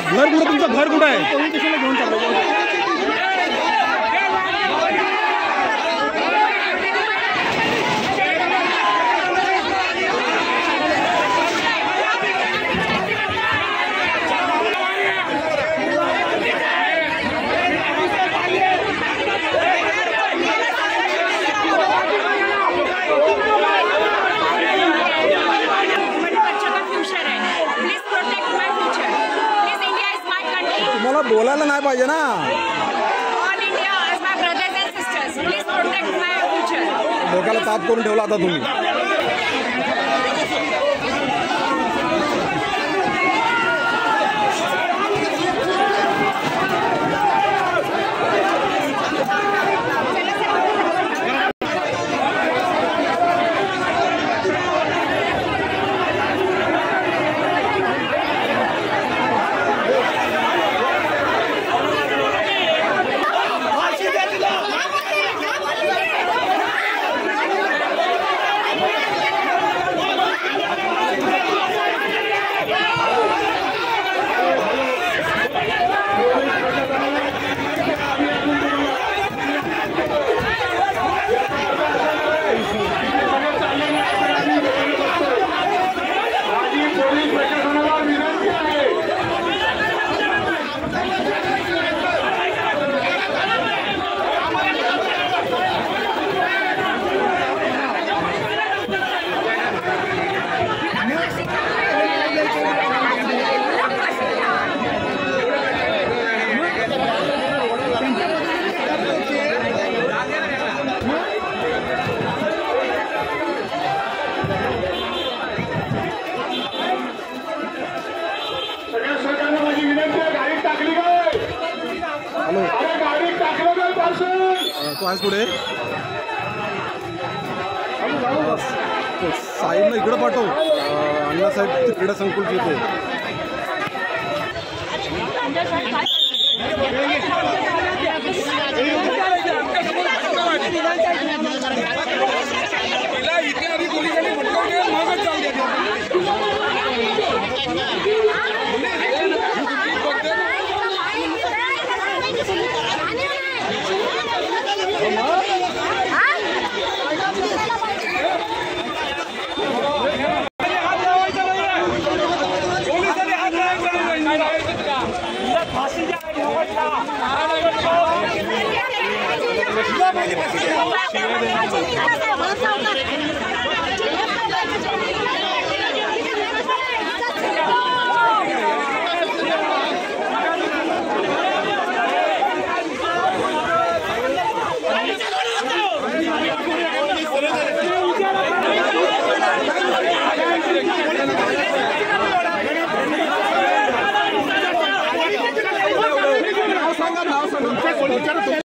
घर कुठं तुमचं घर कुठं आहे? पोलीस स्टेशनला घेऊन चाललो. तुम्हाला बोलायला नाही पाहिजे ना. All India as my brothers and sisters, please protect my future. डोक्याला ताप करून ठेवला आता तुम्ही. तो आज पुढे साहेबला इकडं पाठव. अण्णासाहेब क्रीडा संकुलची इथे. फाशी